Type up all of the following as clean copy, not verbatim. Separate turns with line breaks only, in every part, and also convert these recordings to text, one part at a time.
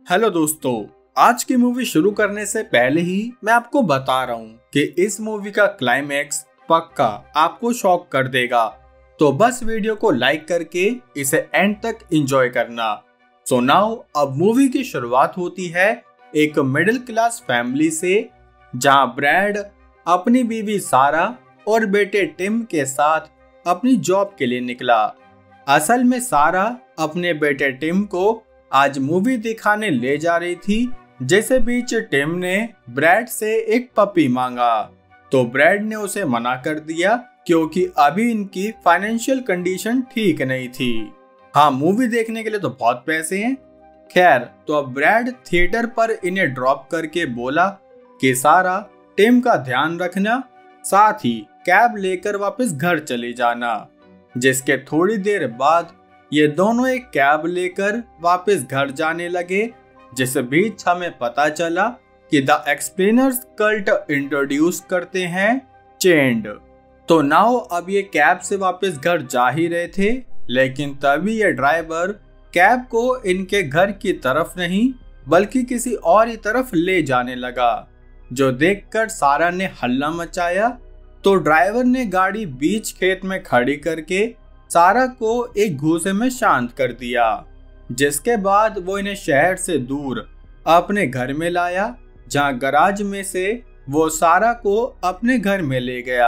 Hello दोस्तों, आज की मूवी शुरू करने से पहले ही मैं आपको बता रहा हूँ कि इस मूवी का क्लाइमैक्स पक्का आपको शॉक कर देगा। तो बस वीडियो को लाइक करके इसे एंड तक एंजॉय करना। सो नाउ अब मूवी की शुरुआत होती है एक मिडिल क्लास फैमिली से, जहाँ ब्रैड अपनी बीवी सारा और बेटे टिम के साथ अपनी जॉब के लिए निकला। असल में सारा अपने बेटे टिम को आज मूवी दिखाने ले जा रही थी, जैसे बीच टिम ने ब्रैड से एक पपी मांगा तो ब्रैड ने उसे मना कर दिया क्योंकि अभी इनकी फाइनेंशियल कंडीशन ठीक नहीं थी। हाँ, मूवी देखने के लिए तो बहुत पैसे हैं। खैर, तो अब ब्रैड थिएटर पर इन्हें ड्रॉप करके बोला कि सारा टिम का ध्यान रखना, साथ ही कैब लेकर वापस घर चले जाना। जिसके थोड़ी देर बाद ये दोनों एक कैब लेकर वापस घर जाने लगे, जिस बीच हमें पता चला कि द एक्सप्लेनर्स कल्ट इंट्रोड्यूस करते हैं चेंड। तो नाउ अब ये कैब से वापस घर जा ही रहे थे, लेकिन तभी ये ड्राइवर कैब को इनके घर की तरफ नहीं बल्कि किसी और ही तरफ ले जाने लगा, जो देखकर सारा ने हल्ला मचाया। तो ड्राइवर ने गाड़ी बीच खेत में खड़ी करके सारा को एक घूसे में शांत कर दिया, जिसके बाद वो इन्हें शहर से दूर अपने घर में लाया, जहां गराज में से वो सारा को अपने घर में ले गया।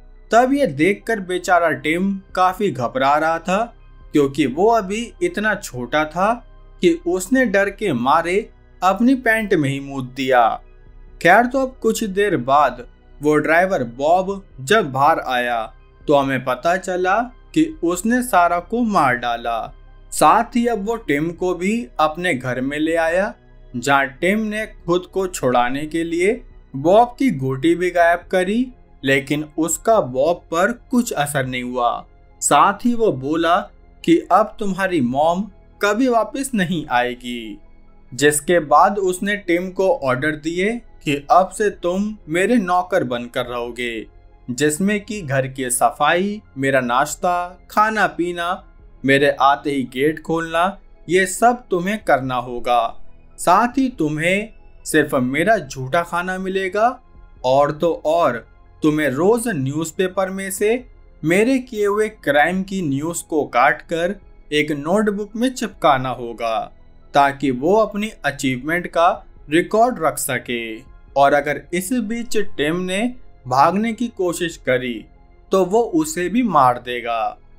तब ये देखकर बेचारा टिम काफी घबरा रहा था, क्योंकि वो अभी इतना छोटा था कि उसने डर के मारे अपनी पैंट में ही मूत दिया। खैर, तो अब कुछ देर बाद वो ड्राइवर बॉब जब बाहर आया तो हमें पता चला कि उसने सारा को मार डाला। साथ ही अब वो टिम को भी अपने घर में ले आया, जहां टिम ने खुद को छुड़ाने के लिए बॉब की गोटी भी गायब करी, लेकिन उसका बॉब पर कुछ असर नहीं हुआ। साथ ही वो बोला कि अब तुम्हारी मॉम कभी वापस नहीं आएगी। जिसके बाद उसने टिम को ऑर्डर दिए कि अब से तुम मेरे नौकर बनकर रहोगे, जिसमें कि घर की सफाई, मेरा नाश्ता, खाना पीना, मेरे आते ही गेट खोलना, ये सब तुम्हें करना होगा। साथ ही तुम्हें सिर्फ मेरा झूठा खाना मिलेगा, और तो और तुम्हें रोज न्यूज़पेपर में से मेरे किए हुए क्राइम की न्यूज़ को काटकर एक नोटबुक में चिपकाना होगा, ताकि वो अपनी अचीवमेंट का रिकॉर्ड रख सके। और अगर इस बीच टिम ने भागने की कोशिश करी तो वो उसे भी मार देगा।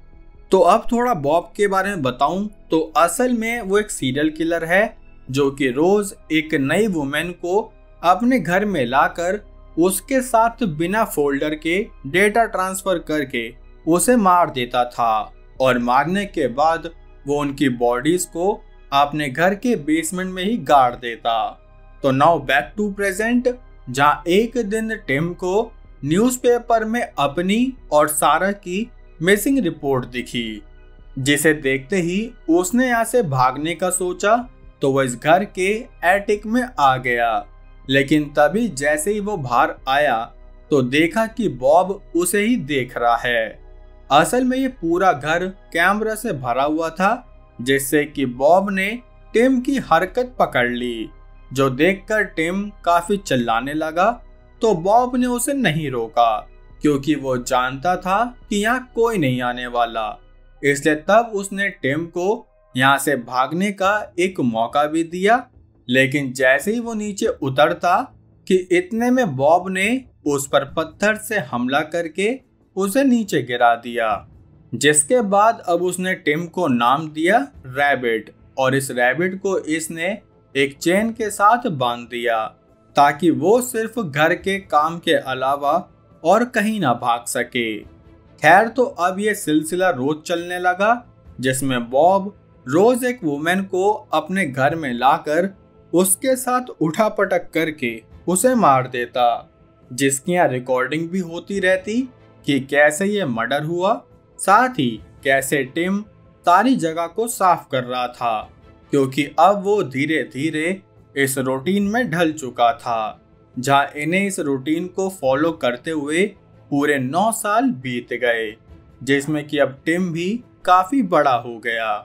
तो अब थोड़ा बॉब के बारे में बताऊं तो असल में वो एक सीरियल किलर है, जो कि रोज एक नई वुमेन को अपने घर में लाकर उसके साथ बिना फोल्डर के डेटा ट्रांसफर करके उसे मार देता था, और मारने के बाद वो उनकी बॉडीज को अपने घर के बेसमेंट में ही गाड़ देता। तो नाउ बैक टू प्रेजेंट, जहां एक दिन टिम को न्यूज़पेपर में अपनी और सारा की मिसिंग रिपोर्ट दिखी, जिसे देखते ही उसने यहाँ से भागने का सोचा तो वह इस घर के एटिक में आ गया। लेकिन तभी जैसे ही वो बाहर आया तो देखा कि बॉब उसे ही देख रहा है। असल में ये पूरा घर कैमरा से भरा हुआ था, जिससे कि बॉब ने टिम की हरकत पकड़ ली, जो देखकर टिम काफी चिल्लाने लगा। तो बॉब ने उसे नहीं रोका, क्योंकि वो जानता था कि यहाँ कोई नहीं आने वाला, इसलिए तब उसने टिम को यहाँ से भागने का एक मौका भी दिया। लेकिन जैसे ही वो नीचे उतरता कि इतने में बॉब ने उस पर पत्थर से हमला करके उसे नीचे गिरा दिया, जिसके बाद अब उसने टिम को नाम दिया रैबिट, और इस रैबिट को इसने एक चेन के साथ बांध दिया, ताकि वो सिर्फ घर के काम के अलावा और कहीं ना भाग सके। खैर, तो अब ये सिलसिला रोज चलने लगा, जिसमें बॉब रोज एक वुमेन को अपने घर में लाकर उसके साथ उठापटक करके उसे मार देता, जिसकी यहाँ रिकॉर्डिंग भी होती रहती कि कैसे ये मर्डर हुआ, साथ ही कैसे टिम सारी जगह को साफ कर रहा था, क्योंकि अब वो धीरे धीरे इस रूटीन में ढल चुका था, जहां इन्हें इस रूटीन को फॉलो करते हुए पूरे 9 साल बीत गए, जिसमें कि अब टिम भी काफी बड़ा हो गया।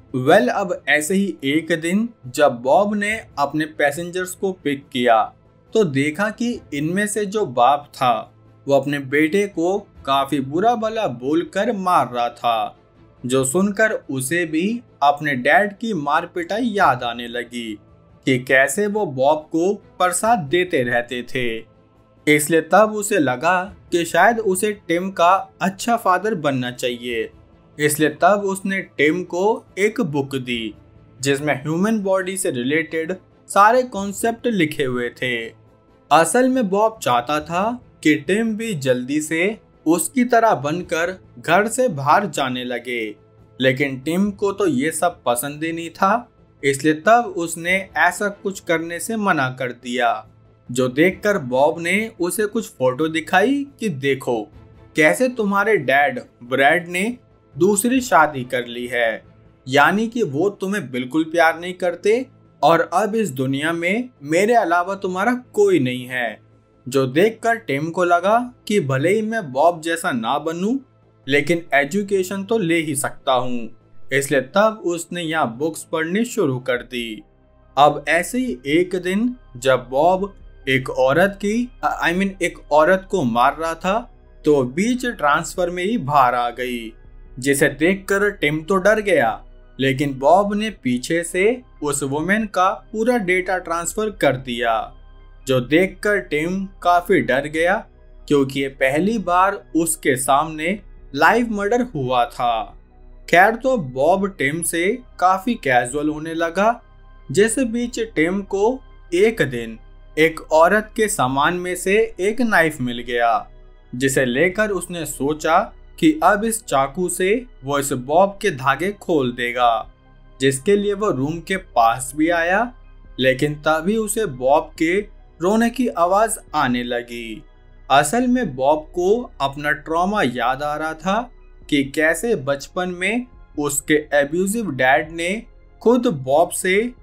अब ऐसे ही एक दिन जब बॉब ने अपने पैसेंजर्स को पिक किया तो देखा कि इनमें से जो बाप था वो अपने बेटे को काफी बुरा भला बोलकर मार रहा था, जो सुनकर उसे भी अपने डैड की मार पिटाई याद आने लगी कि कैसे वो बॉब को प्रसाद देते रहते थे। इसलिए तब उसे लगा कि शायद उसे टिम का अच्छा फादर बनना चाहिए। इसलिए तब उसने टिम को एक बुक दी जिसमें ह्यूमन बॉडी से रिलेटेड सारे कॉन्सेप्ट लिखे हुए थे। असल में बॉब चाहता था कि टिम भी जल्दी से उसकी तरह बनकर घर से बाहर जाने लगे, लेकिन टिम को तो ये सब पसंद ही नहीं था। इसलिए तब उसने ऐसा कुछ करने से मना कर दिया, जो देखकर बॉब ने उसे कुछ फोटो दिखाई कि देखो कैसे तुम्हारे डैड ब्रैड ने दूसरी शादी कर ली है, यानी कि वो तुम्हें बिल्कुल प्यार नहीं करते और अब इस दुनिया में मेरे अलावा तुम्हारा कोई नहीं है। जो देखकर टिम को लगा कि भले ही मैं बॉब जैसा ना बनूं, लेकिन एजुकेशन तो ले ही सकता हूँ। इसलिए तब उसने यहाँ बुक्स पढ़नी शुरू कर दी। अब ऐसे ही एक दिन जब बॉब एक औरत को मार रहा था तो बीच ट्रांसफर में ही बाहर आ गई, जिसे देखकर टिम तो डर गया, लेकिन बॉब ने पीछे से उस वुमेन का पूरा डेटा ट्रांसफर कर दिया, जो देखकर टिम काफी डर गया क्योंकि ये पहली बार उसके सामने लाइव मर्डर हुआ था। खैर तो बॉब टिम से काफी कैजुअल होने लगा। जैसे बीच टिम को एक दिन एक औरत के सामान में से एक नाइफ मिल गया, जिसे लेकर उसने सोचा कि अब इस चाकू से वो इस बॉब के धागे खोल देगा, जिसके लिए वो रूम के पास भी आया, लेकिन तभी उसे बॉब के रोने की आवाज आने लगी। असल में बॉब को अपना ट्रॉमा याद आ रहा था कि कैसे बचपन में उसके एब्यूजिव डैड ने खुद बॉब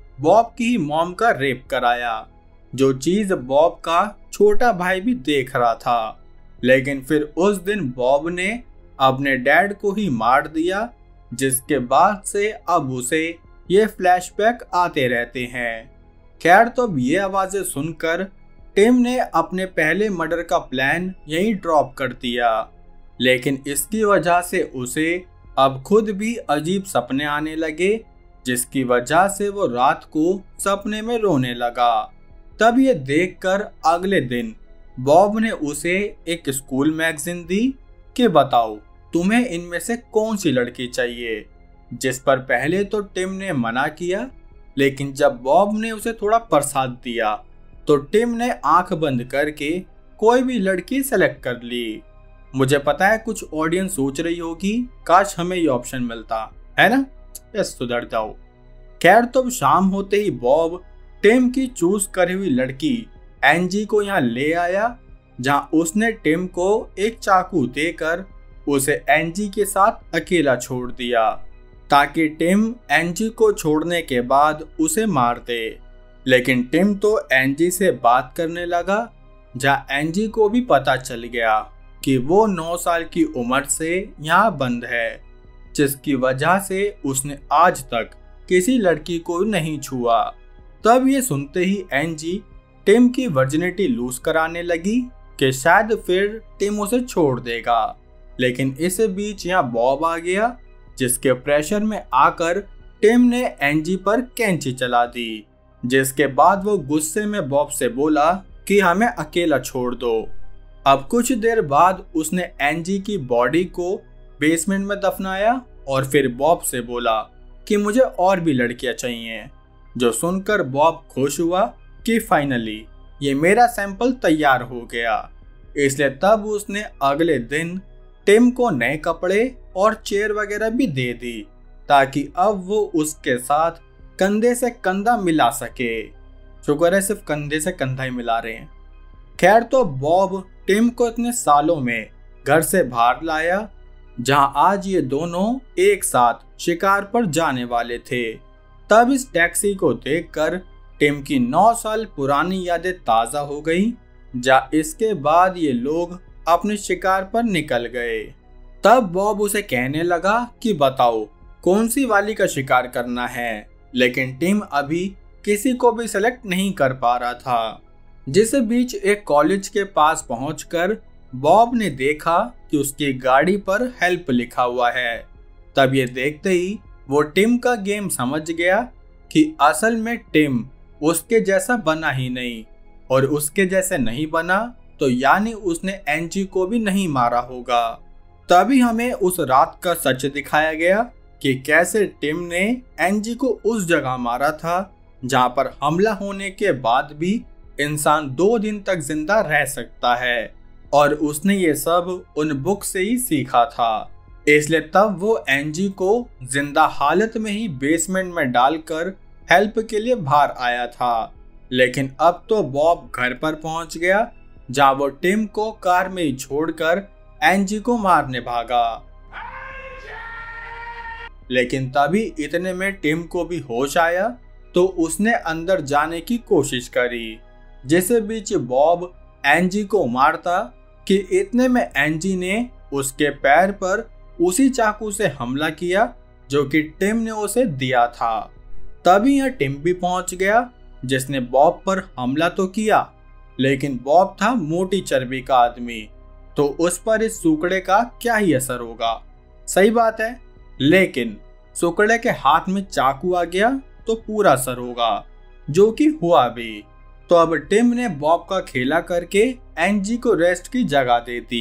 की ही मॉम का रेप कराया, जो चीज बॉब का छोटा भाई भी देख रहा था। लेकिन फिर उस दिन बॉब ने अपने डैड को ही मार दिया, जिसके बाद से अब उसे ये फ्लैशबैक आते रहते हैं। खैर तो अब ये आवाजें सुनकर टिम ने अपने पहले मर्डर का प्लान यहीं ड्रॉप कर दिया, लेकिन इसकी वजह से उसे अब खुद भी अजीब सपने आने लगे, जिसकी वजह से वो रात को सपने में रोने लगा। तब ये देखकर अगले दिन बॉब ने उसे एक स्कूल मैगजीन दी कि बताओ तुम्हें इनमें से कौन सी लड़की चाहिए, जिस पर पहले तो टिम ने मना किया, लेकिन जब बॉब ने उसे थोड़ा प्रसाद दिया तो टिम ने आंख बंद करके कोई भी लड़की सेलेक्ट कर ली। मुझे पता है कुछ ऑडियंस सोच रही होगी काश हमें ये ऑप्शन मिलता, है ना? यस, सुधर जाओ। खैर तो शाम होते ही बॉब टिम की चूज करी हुई लड़की एंजी को यहाँ ले आया, जहाँ उसने टिम को एक चाकू देकर उसे एंजी के साथ अकेला छोड़ दिया, ताकि टिम एंजी को छोड़ने के बाद उसे मार दे। लेकिन टिम तो एंजी से बात करने लगा, जहाँ एंजी को भी पता चल गया कि वो 9 साल की उम्र से यहाँ बंद है, जिसकी वजह से उसने आज तक किसी लड़की को नहीं छुआ। तब ये सुनते ही एंजी टिम की वर्जिनिटी लूज कराने लगी कि शायद फिर टिम उसे छोड़ देगा, लेकिन इस बीच यहाँ बॉब आ गया, जिसके प्रेशर में आकर टिम ने एंजी पर कैंची चला दी, जिसके बाद वो गुस्से में बॉब से बोला कि हमें अकेला छोड़ दो। अब कुछ देर बाद उसने एंजी की बॉडी को बेसमेंट में दफनाया और फिर बॉब से बोला कि मुझे और भी लड़कियां चाहिए, जो सुनकर बॉब खुश हुआ कि फाइनली ये मेरा सैंपल तैयार हो गया। इसलिए तब उसने अगले दिन टिम को नए कपड़े और चेयर वगैरह भी दे दी, ताकि अब वो उसके साथ कंधे से कंधा मिला सके। शुक्र है सिर्फ कंधे से कंधा ही मिला रहे हैं। खैर तो बॉब टिम को इतने सालों में घर से बाहर लाया, जहां आज ये दोनों एक साथ शिकार पर जाने वाले थे। तब इस टैक्सी को देखकर टिम की 9 साल पुरानी यादें ताजा हो गई, जहाँ इसके बाद ये लोग अपने शिकार पर निकल गए। तब बॉब उसे कहने लगा कि बताओ कौन सी वाली का शिकार करना है, लेकिन टिम अभी किसी को भी सेलेक्ट नहीं कर पा रहा था। जिस बीच एक कॉलेज के पास पहुंचकर बॉब ने देखा कि उसकी गाड़ी पर हेल्प लिखा हुआ है। तब ये देखते ही वो टिम का गेम समझ गया कि असल में टिम उसके जैसा बना ही नहीं, और उसके जैसे नहीं बना तो यानी उसने एंजी को भी नहीं मारा होगा। तभी हमें उस रात का सच दिखाया गया कि कैसे टिम ने एंजी को उस जगह मारा था जहां पर हमला होने के बाद भी इंसान 2 दिन तक जिंदा रह सकता है, और उसने ये सब उन बुक से ही सीखा था। इसलिए तब वो एंजी को जिंदा हालत में ही बेसमेंट में डालकर हेल्प के लिए बाहर आया था। लेकिन अब तो बॉब घर पर पहुंच गया, जहां वो टिम को कार में ही छोड़कर एंजी को मारने भागा। लेकिन तभी इतने में टिम को भी होश आया तो उसने अंदर जाने की कोशिश करी। जिस बीच बॉब एंजी को मारता कि इतने में एंजी ने उसके पैर पर उसी चाकू से हमला किया जो कि टिम ने उसे दिया था। तभी यह टिम भी पहुंच गया, जिसने बॉब पर हमला तो किया, लेकिन बॉब था मोटी चर्बी का आदमी, तो उस पर इस सुकड़े का क्या ही असर होगा। सही बात है, लेकिन सुकड़े के हाथ में चाकू आ गया तो पूरा असर होगा, जो कि हुआ भी। तो अब टिम ने बॉब का खेला करके एंजी को रेस्ट की जगह दे दी।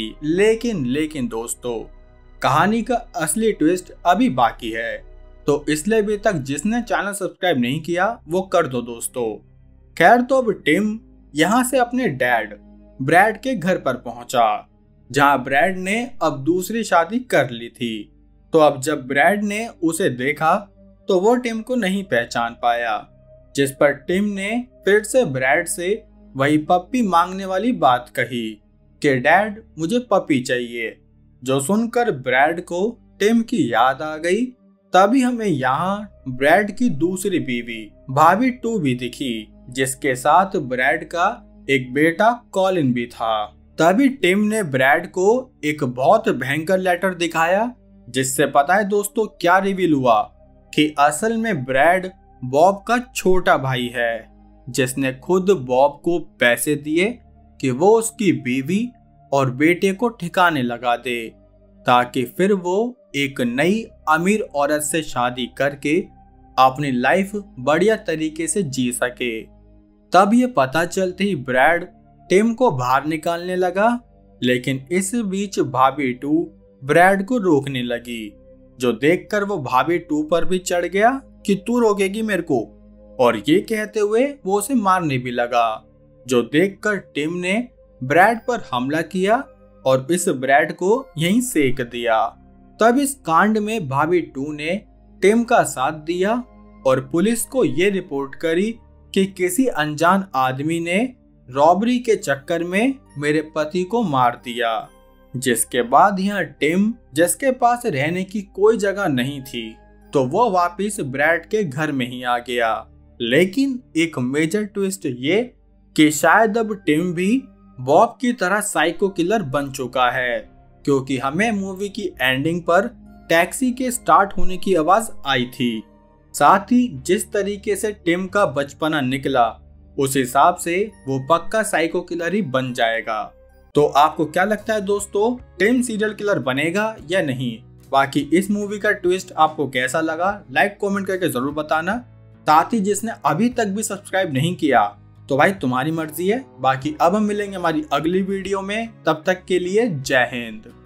लेकिन दोस्तों, कहानी का असली ट्विस्ट अभी बाकी है, तो इसलिए अभी तक जिसने चैनल सब्सक्राइब नहीं किया वो कर दो दोस्तों। खैर, तो अब टिम यहाँ से अपने डैड ब्रैड के घर पर पहुंचा, जहां ब्रैड ने अब दूसरी शादी कर ली थी। तो अब जब ब्रैड ने उसे देखा तो वो टिम को नहीं पहचान पाया, जिस पर टिम ने फिर से ब्रैड से वही पप्पी मांगने वाली बात कही कि डैड मुझे पप्पी चाहिए। जो सुनकर ब्रैड को टिम की याद आ गई। तभी हमें यहाँ ब्रैड की दूसरी बीवी भाभी 2 भी दिखी, जिसके साथ ब्रैड का एक बेटा कॉलिन भी था। तभी टिम ने ब्रैड को एक बहुत भयंकर लेटर दिखाया, जिससे पता है दोस्तों क्या रिवील हुआ कि असल में ब्रैड बॉब का छोटा भाई है, जिसने खुद बॉब को पैसे दिए कि वो उसकी बीवी और बेटे को ठिकाने लगा दे, ताकि फिर वो एक नई अमीर औरत से शादी करके अपनी लाइफ बढ़िया तरीके से जी सके। तब ये पता चलते ही ब्रैड टिम को बाहर निकालने लगा, लेकिन इस बीच भाभी 2 ब्रैड को रोकने लगी, जो देखकर वो भाभी 2 पर भी चढ़ गया कि तू रोकेगी मेरे को, और ये कहते हुए वो उसे मारने भी लगा, जो देखकर टिम ने ब्रैड पर हमला किया और इस ब्रैड को यहीं सेक दिया। तब इस कांड में भाभी 2 ने टिम का साथ दिया और पुलिस को ये रिपोर्ट करी कि किसी अनजान आदमी ने रॉबरी के चक्कर में मेरे पति को मार दिया। जिसके बाद यहाँ टिम, जिसके पास रहने की कोई जगह नहीं थी, तो वो वापिस ब्रैड के घर में ही आ गया। लेकिन एक मेजर ट्विस्ट ये कि शायद अब टिम भी बॉब की तरह साइको किलर बन चुका है, क्योंकि हमें मूवी की एंडिंग पर टैक्सी के स्टार्ट होने की आवाज आई थी। साथ ही जिस तरीके से टिम का बचपना निकला, उस हिसाब से वो पक्का साइको किलर ही बन जाएगा। तो आपको क्या लगता है दोस्तों, टिम सीरियल किलर बनेगा या नहीं? बाकी इस मूवी का ट्विस्ट आपको कैसा लगा, लाइक कमेंट करके जरूर बताना। साथ ही जिसने अभी तक भी सब्सक्राइब नहीं किया तो भाई तुम्हारी मर्जी है। बाकी अब हम मिलेंगे हमारी अगली वीडियो में, तब तक के लिए जय हिंद।